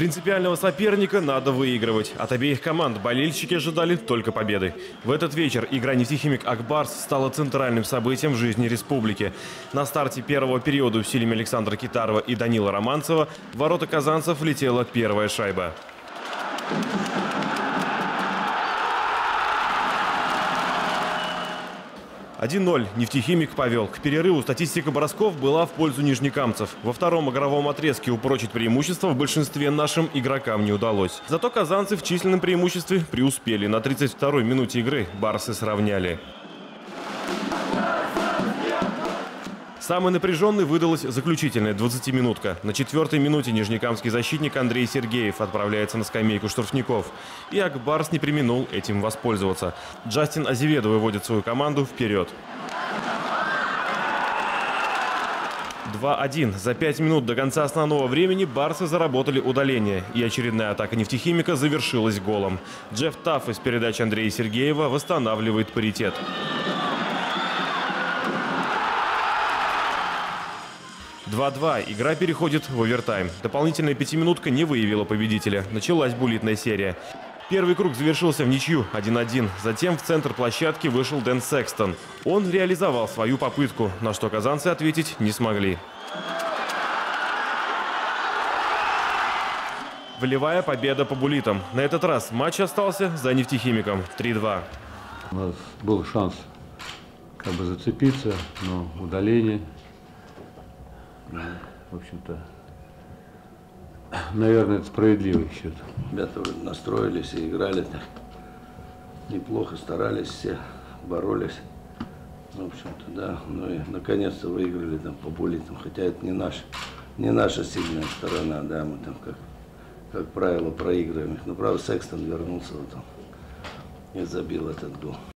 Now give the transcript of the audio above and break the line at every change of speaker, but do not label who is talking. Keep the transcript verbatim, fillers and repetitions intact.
Принципиального соперника надо выигрывать. От обеих команд болельщики ожидали только победы. В этот вечер игра «Нефтехимик Ак-Барс» стала центральным событием в жизни республики. На старте первого периода усилиями Александра Китарова и Данила Романцева в ворота казанцев влетела первая шайба. один ноль. «Нефтехимик» повел. К перерыву статистика бросков была в пользу нижнекамцев. Во втором игровом отрезке упрочить преимущество в большинстве нашим игрокам не удалось. Зато казанцы в численном преимуществе преуспели. На тридцать второй минуте игры барсы сравняли. Самой напряженной выдалась заключительная двадцатиминутка. На четвертой минуте нижнекамский защитник Андрей Сергеев отправляется на скамейку штрафников. И Ак-Барс не преминул этим воспользоваться. Джастин Азеведо выводит свою команду вперед. два один. За пять минут до конца основного времени барсы заработали удаление. И очередная атака «Нефтехимика» завершилась голом. Джефф Тафф из передачи Андрея Сергеева восстанавливает паритет. два-два. Игра переходит в овертайм. Дополнительная пятиминутка не выявила победителя. Началась буллитная серия. Первый круг завершился в ничью один один. Затем в центр площадки вышел Дэн Секстон. Он реализовал свою попытку, на что казанцы ответить не смогли. Волевая победа по буллитам. На этот раз матч остался за «Нефтехимиком» три-два.
У нас был шанс как бы зацепиться, но удаление. В общем-то, наверное, это справедливый счет.
Ребята настроились и играли так неплохо, старались все, боролись. В общем-то, да. Ну и наконец-то выиграли там по буллитам. Хотя это не наша, не наша сильная сторона, да, мы там как, как правило проигрываем их. Но правда Секстон вернулся вот он и забил этот гол.